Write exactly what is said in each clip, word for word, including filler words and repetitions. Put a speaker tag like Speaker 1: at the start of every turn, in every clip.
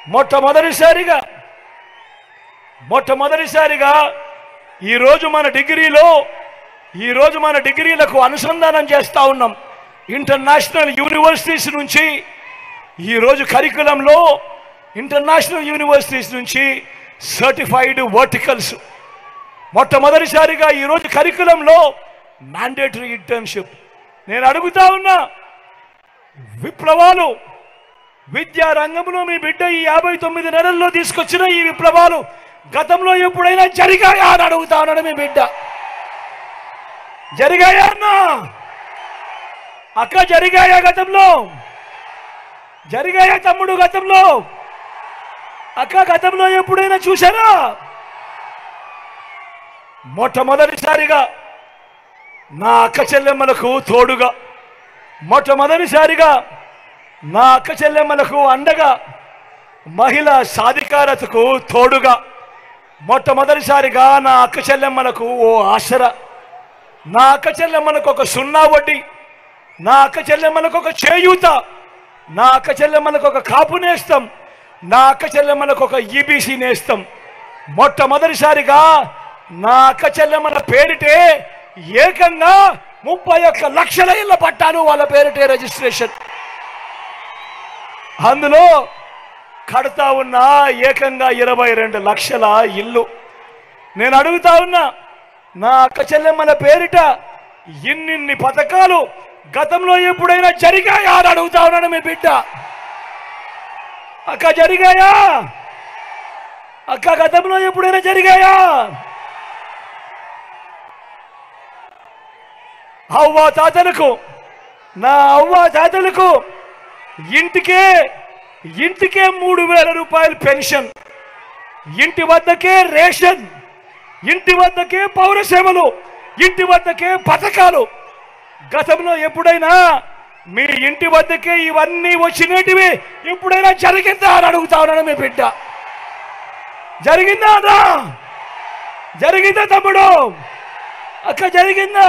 Speaker 1: మొట్టమొదటిసారిగా మొట్టమొదటిసారిగా ఈరోజు మన డిగ్రీలో ఈరోజు మన డిగ్రీలకు అనుసంధానం చేస్తూ ఉన్నాం. ఇంటర్నేషనల్ యూనివర్సిటీస్ నుంచి ఈరోజు కరికులంలో ఇంటర్నేషనల్ యూనివర్సిటీస్ నుంచి సర్టిఫైడ్ వర్టికల్స్ మొట్టమొదటిసారిగా ఈరోజు కరికులంలో మ్యాండేటరీ ఇంటర్న్షిప్. నేను అడుగుతా ఉన్నా, విప్లవాలు విద్యా రంగంలో మీ బిడ్డ ఈ యాభై తొమ్మిది నెలల్లో తీసుకొచ్చిన ఈ విప్లవాలు గతంలో ఎప్పుడైనా జరిగాయా అని అడుగుతా ఉన్నాడు. మీ బిడ్డ జరిగాయా అన్నా? అక్క జరిగాయా? గతంలో జరిగాయా తమ్ముడు? గతంలో అక్క గతంలో ఎప్పుడైనా చూసారా? మొట్టమొదటిసారిగా నా అక్క చెల్లెమ్మలకు తోడుగా, మొట్టమొదటిసారిగా నా అక్క చెల్లెమ్మలకు అండగా, మహిళా సాధికారతకు తోడుగా, మొట్టమొదటిసారిగా నా అక్క చెల్లెమ్మలకు ఓ ఆసరా, నా అక్క చెల్లెమ్మలకు ఒక సున్నా వడ్డీ, నా అక్క చెల్లెమ్మలకు ఒక చేయూత, నా అక్క చెల్లెమ్మలకు ఒక కాపు నేస్తం, నా అక్క చెల్లెమ్మలకు ఒక ఈబీసీ నేస్తం. మొట్టమొదటిసారిగా నా అక్క చెల్లెమ్మల పేరిటే ఏకంగా ముప్పై ఒక్క లక్షల ఇళ్ల పట్టాలు వాళ్ళ పేరిటే రిజిస్ట్రేషన్. అందులో కడతా ఉన్న ఏకంగా ఇరవై రెండు లక్షల ఇల్లు. నేను అడుగుతా ఉన్నా, నా అక్క చెల్లెమ్మల పేరిట ఇన్నిన్ని పథకాలు గతంలో ఎప్పుడైనా జరిగాయా అని అడుగుతా ఉన్నాను. మీ బిడ్డ అక్క జరిగాయా? అక్క గతంలో ఎప్పుడైనా జరిగాయా? అవ్వ తాతలకు, నా అవ్వ తాతలకు ఇంటికే ఇంటికే మూడు వేల రూపాయలు పెన్షన్, ఇంటి వద్దకే రేషన్, ఇంటి వద్దకే పౌర సేవలు, ఇంటి వద్దకే పథకాలు. గతంలో ఎప్పుడైనా మీ ఇంటి వద్దకే ఇవన్నీ వచ్చినటివి ఎప్పుడైనా జరిగిందా అని అడుగుతా ఉన్నాను. మీ బిడ్డ జరిగిందా అన్నా? జరిగిందా తమ్ముడు? అక్క జరిగిందా?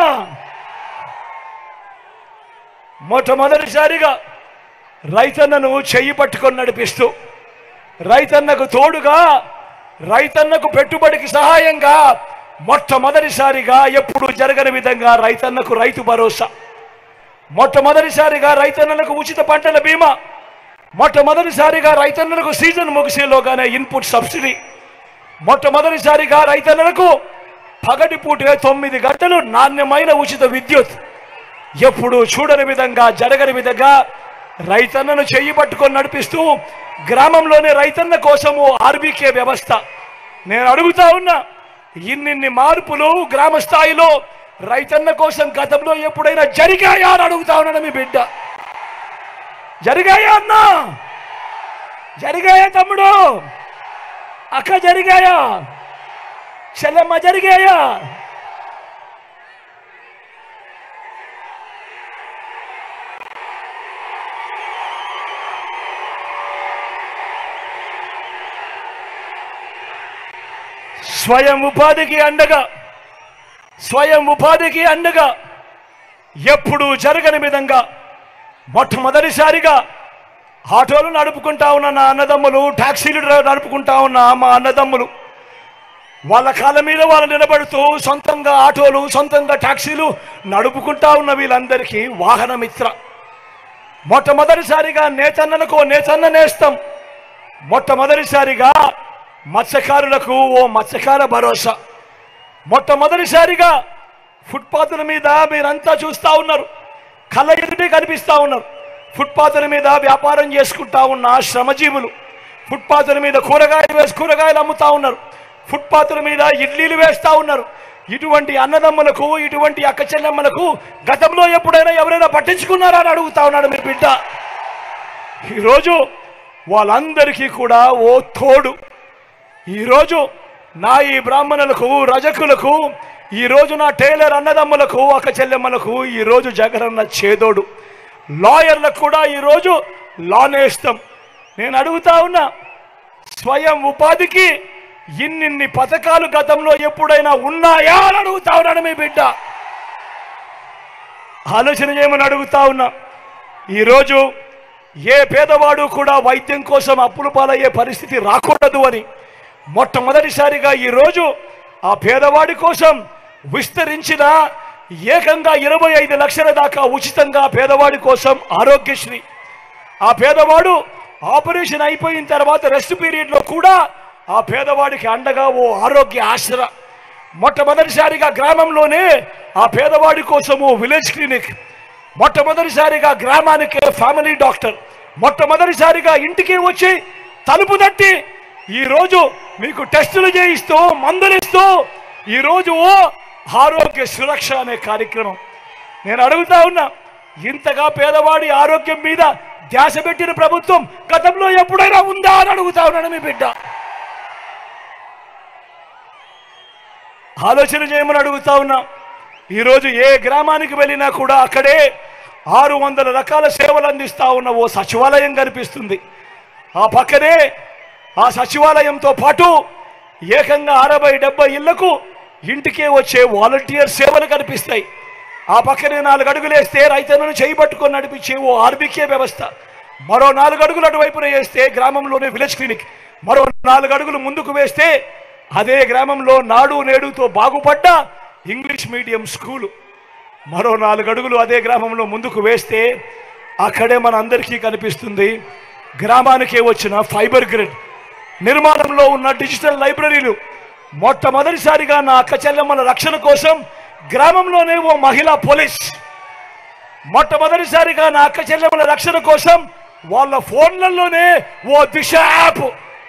Speaker 1: మొట్టమొదటిసారిగా రైతన్నను చెయ్యి పట్టుకొని నడిపిస్తూ, రైతన్నకు తోడుగా, రైతన్నకు పెట్టుబడికి సహాయంగా మొట్టమొదటిసారిగా ఎప్పుడు జరగని విధంగా రైతన్నకు రైతు భరోసా, మొట్టమొదటిసారిగా రైతన్నలకు ఉచిత పంటల బీమా, మొట్టమొదటిసారిగా రైతన్నలకు సీజన్ ముగిసేలోగానే ఇన్పుట్ సబ్సిడీ, మొట్టమొదటిసారిగా రైతన్నలకు పగటిపూటే తొమ్మిది గంటలు నాణ్యమైన ఉచిత విద్యుత్. ఎప్పుడు చూడని విధంగా జరగని విధంగా రైతన్నను చెయ్యి పట్టుకొని నడిపిస్తూ గ్రామంలోనే రైతన్న కోసము ఆర్బీకే వ్యవస్థ. నేను అడుగుతా ఉన్నా, ఇన్నిన్ని మార్పులు గ్రామ స్థాయిలో రైతన్న కోసం గతంలో ఎప్పుడైనా జరిగాయా అని అడుగుతా ఉన్నాను. మీ బిడ్డ జరిగాయా అన్నా? జరిగాయా తమ్ముడు? అక్క జరిగాయా? చెల్లెమ్మ జరిగాయా? స్వయం ఉపాధికి అండగా, స్వయం ఉపాధికి అండగా ఎప్పుడు జరగని విధంగా మొట్టమొదటిసారిగా ఆటోలు నడుపుకుంటా ఉన్న నా అన్నదమ్ములు, టాక్సీలు నడుపుకుంటా ఉన్న మా అన్నదమ్ములు వాళ్ళ కాళ్ళ మీద వాళ్ళు నిలబడుతూ సొంతంగా ఆటోలు, సొంతంగా టాక్సీలు నడుపుకుంటా ఉన్న వీళ్ళందరికీ వాహన మిత్ర. మొట్టమొదటిసారిగా నేతన్నలకు నేతన్న నేస్తం, మొట్టమొదటిసారిగా మత్స్యకారులకు ఓ మత్స్యకార భరోసా, మొట్టమొదటిసారిగా ఫుట్పాత్ల మీద మీరంతా చూస్తూ ఉన్నారు, కళ్ళ ఎదుటే కనిపిస్తూ ఉన్నారు. ఫుట్పాత్ల మీద వ్యాపారం చేసుకుంటా ఉన్న శ్రమజీవులు, ఫుట్పాత్ల మీద కూరగాయలు వేసి కూరగాయలు అమ్ముతా ఉన్నారు, ఫుట్పాత్ల మీద ఇడ్లీలు వేస్తూ ఉన్నారు. ఇటువంటి అన్నదమ్ములకు, ఇటువంటి అక్క చెల్లెమ్మలకు గతంలో ఎప్పుడైనా ఎవరైనా పట్టించుకున్నారా అని అడుగుతా ఉన్నాడు మీ బిడ్డ. ఈరోజు వాళ్ళందరికీ కూడా ఓ తోడు. ఈరోజు నా ఈ బ్రాహ్మణులకు, రజకులకు, ఈరోజు నా టైలర్ అన్నదమ్ములకు, అక్క చెల్లెమ్మలకు ఈరోజు జగనన్న చేదోడు. లాయర్లకు కూడా ఈరోజు లా నేస్తం. నేను అడుగుతా ఉన్నా, స్వయం ఉపాధికి ఇన్నిన్ని పథకాలు గతంలో ఎప్పుడైనా ఉన్నాయా అని అడుగుతా ఉన్నాను మీ బిడ్డ. ఆలోచన చేయమని అడుగుతా ఉన్నా. ఈరోజు ఏ పేదవాడు కూడా వైద్యం కోసం అప్పుల పాలయ్యే పరిస్థితి రాకూడదు అని మొట్టమొదటిసారిగా ఈరోజు ఆ పేదవాడి కోసం విస్తరించిన ఏకంగా ఇరవై ఐదు లక్షల దాకా ఉచితంగా పేదవాడి కోసం ఆరోగ్యశ్రీ. ఆ పేదవాడు ఆపరేషన్ అయిపోయిన తర్వాత రెస్ట్ పీరియడ్లో కూడా ఆ పేదవాడికి అండగా ఓ ఆరోగ్య ఆసరా. మొట్టమొదటిసారిగా గ్రామంలోనే ఆ పేదవాడి కోసము విలేజ్ క్లినిక్, మొట్టమొదటిసారిగా గ్రామానికే ఫ్యామిలీ డాక్టర్, మొట్టమొదటిసారిగా ఇంటికి వచ్చి తలుపు తట్టి ఈరోజు మీకు టెస్టులు చేయిస్తూ మందులు ఇస్తూ ఈరోజు ఓ ఆరోగ్య సురక్ష అనే కార్యక్రమం. నేను అడుగుతా ఉన్నా, ఇంతగా పేదవాడి ఆరోగ్యం మీద ధ్యాస పెట్టిన ప్రభుత్వం గతంలో ఎప్పుడైనా ఉందా అని అడుగుతా ఉన్నాను మీ బిడ్డ. ఆలోచన చేయమని అడుగుతా ఉన్నా. ఈరోజు ఏ గ్రామానికి వెళ్ళినా కూడా అక్కడే ఆరు వందల రకాల సేవలు అందిస్తా ఉన్న ఓ సచివాలయం కనిపిస్తుంది. ఆ పక్కనే ఆ సచివాలయంతో పాటు ఏకంగా అరవై డెబ్బై ఇళ్లకు ఇంటికే వచ్చే వాలంటీర్ సేవలు కనిపిస్తాయి. ఆ పక్కనే నాలుగు అడుగులు వేస్తే రైతులను చేయబట్టుకొని నడిపించే ఓ ఆర్బీకే వ్యవస్థ, మరో నాలుగు అడుగులు అటువైపున వేస్తే గ్రామంలోనే విలేజ్ క్లినిక్, మరో నాలుగు అడుగులు ముందుకు వేస్తే అదే గ్రామంలో నాడు నేడుతో బాగుపడ్డ ఇంగ్లీష్ మీడియం స్కూలు, మరో నాలుగు అడుగులు అదే గ్రామంలో ముందుకు వేస్తే అక్కడే మన అందరికీ కనిపిస్తుంది గ్రామానికే వచ్చిన ఫైబర్ గ్రిడ్, నిర్మాణంలో ఉన్న డిజిటల్ లైబ్రరీలు. మొట్టమొదటిసారిగా నా అక్క చెల్లెమ్మల రక్షణ కోసం గ్రామంలోనే ఓ మహిళా పోలీస్, మొట్టమొదటిసారిగా నా అక్క చెల్లెమ్మల రక్షణ కోసం వాళ్ళ ఫోన్లలోనే ఓ దిశ యాప్.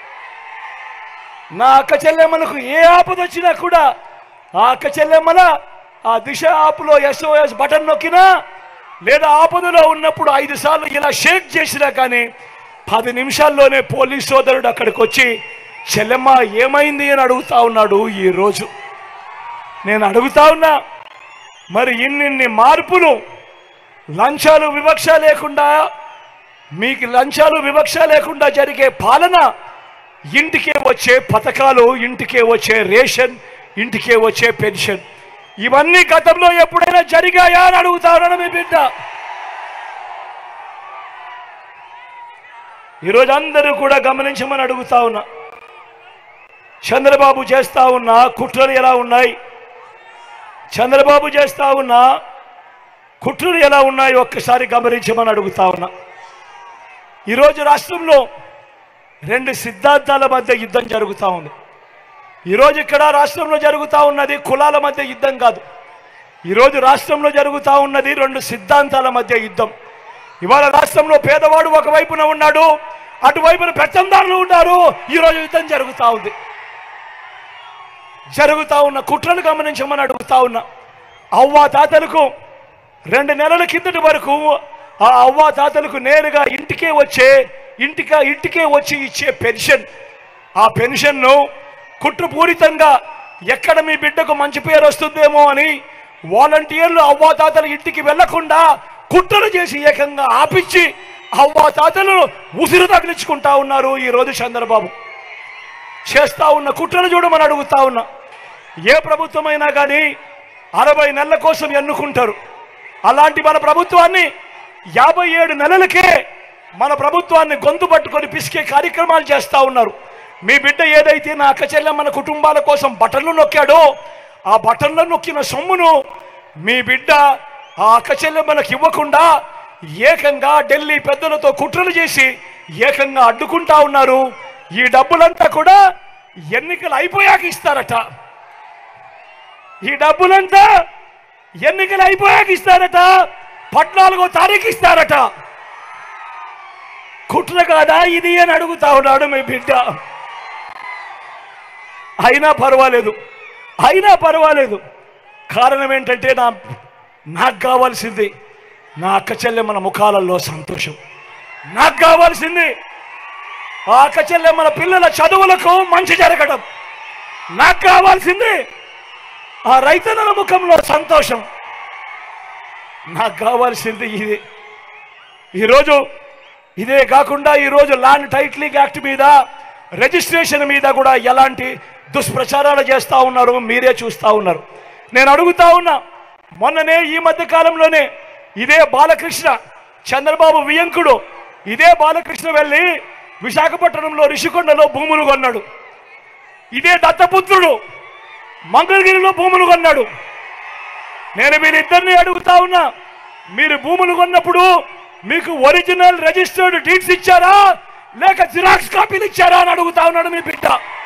Speaker 1: నా అక్క చెల్లెమ్మలకు ఏ ఆపద వచ్చినా కూడా ఆ అక్క చెల్లెమ్మల ఆ దిశ యాప్లో ఎస్ఓఎస్ బటన్ నొక్కినా లేదా ఆపదలో ఉన్నప్పుడు ఐదు సార్లు ఇలా షేక్ చేసినా కానీ పది నిమిషాల్లోనే పోలీస్ సోదరుడు అక్కడికి వచ్చి చెల్లెమ్మ ఏమైంది అని అడుగుతా ఉన్నాడు. ఈరోజు నేను అడుగుతా ఉన్నా, మరి ఇన్నిన్ని మార్పులు, లంచాలు వివక్ష లేకుండా, మీకు లంచాలు వివక్ష లేకుండా జరిగే పాలన, ఇంటికే వచ్చే పథకాలు, ఇంటికే వచ్చే రేషన్, ఇంటికే వచ్చే పెన్షన్, ఇవన్నీ గతంలో ఎప్పుడైనా జరిగాయా అని అడుగుతా ఉన్నాను మీ బిడ్డ. ఈరోజు అందరూ కూడా గమనించమని అడుగుతా ఉన్నా. చంద్రబాబు చేస్తా ఉన్న కుట్రలు ఎలా ఉన్నాయి, చంద్రబాబు చేస్తా ఉన్న కుట్రలు ఎలా ఉన్నాయి ఒక్కసారి గమనించమని అడుగుతా ఉన్నా. ఈరోజు రాష్ట్రంలో రెండు సిద్ధాంతాల మధ్య యుద్ధం జరుగుతూ ఉంది. ఈరోజు ఇక్కడ రాష్ట్రంలో జరుగుతూ ఉన్నది కులాల మధ్య యుద్ధం కాదు. ఈరోజు రాష్ట్రంలో జరుగుతూ ఉన్నది రెండు సిద్ధాంతాల మధ్య యుద్ధం. ఇవాళ రాష్ట్రంలో పేదవాడు ఒకవైపున ఉన్నాడు, అటువైపున పెత్తందారులు ఉన్నారు. ఈరోజు యుద్ధం జరుగుతూ ఉంది. జరుగుతూ ఉన్న కుట్రలు గమనించమని అడుగుతా ఉన్నా. అవ్వా తాతలకు రెండు నెలల కిందటి వరకు ఆ అవ్వా తాతలకు నేరుగా ఇంటికే వచ్చే ఇంటికా ఇంటికే వచ్చి ఇచ్చే పెన్షన్, ఆ పెన్షన్ను కుట్రపూరితంగా ఎక్కడ మీ బిడ్డకు మంచి పేరు వస్తుందేమో అని వాలంటీర్లు అవ్వా తాతల ఇంటికి వెళ్లకుండా కుట్రలు చేసి ఏకంగా ఆపించి అవ్వా తాతలు ఉసిరు తగిలించుకుంటా ఉన్నారు. ఈరోజు చంద్రబాబు చేస్తా ఉన్న కుట్రలు చూడమని అడుగుతా ఉన్నా. ఏ ప్రభుత్వమైనా కానీ అరవై నెలల కోసం ఎన్నుకుంటారు. అలాంటి మన ప్రభుత్వాన్ని యాభై ఏడు నెలలకే మన ప్రభుత్వాన్ని గొంతు పట్టుకొని పిసికే కార్యక్రమాలు చేస్తూ ఉన్నారు. మీ బిడ్డ ఏదైతే నా అక్క చెల్లెమ్మల కుటుంబాల కోసం బటన్లు నొక్కాడో ఆ బటన్లు నొక్కిన సొమ్మును మీ బిడ్డ ఆ అక్క చెల్లెమ్మలకు ఇవ్వకుండా ఏకంగా ఢిల్లీ పెద్దలతో కుట్రలు చేసి ఏకంగా అడ్డుకుంటా ఉన్నారు. ఈ డబ్బులంతా కూడా ఎన్నికలు అయిపోయాక ఇస్తారట. ఈ డబ్బులంతా ఎన్నికలు అయిపోయాక ఇస్తారట. పద్నాలుగో తారీఖు ఇస్తారట. కుట్ర కాదా ఇది అని అడుగుతా ఉన్నాడు మీ బిడ్డ. అయినా పర్వాలేదు, అయినా పర్వాలేదు. కారణం ఏంటంటే నా నాకు కావాల్సింది నా అక్క చెల్లెమ్మల ముఖాలలో సంతోషం. నాకు కావాల్సింది ఆ అక్క చెల్లెమ్మల పిల్లల చదువులకు మంచి జరగడం. నాకు కావాల్సింది ఆ రైతన్నల ముఖంలో సంతోషం. నాకు కావాల్సింది ఇది. ఈరోజు ఇదే కాకుండా ఈరోజు ల్యాండ్ టైటిలింగ్ యాక్ట్ మీద, రిజిస్ట్రేషన్ మీద కూడా ఎలాంటి దుష్ప్రచారాలు చేస్తూ ఉన్నారు మీరే చూస్తూ ఉన్నారు. నేను అడుగుతా ఉన్నా, మొన్ననే ఈ మధ్య కాలంలోనే ఇదే బాలకృష్ణ, చంద్రబాబు వియంకుడు, ఇదే బాలకృష్ణ వెళ్ళి విశాఖపట్నంలో రిషికొండలో భూములు కొన్నాడు. ఇదే దత్తపుత్రుడు మంగళగిరిలో భూములు కొన్నాడు. నేను వీరిద్దరిని అడుగుతా ఉన్నా, మీరు భూములు కొన్నప్పుడు మీకు ఒరిజినల్ రిజిస్టర్డ్ డీడ్స్ ఇచ్చారా లేక జిరాక్స్ కాపీలు ఇచ్చారా అని అడుగుతా ఉన్నాడు మీ బిడ్డ.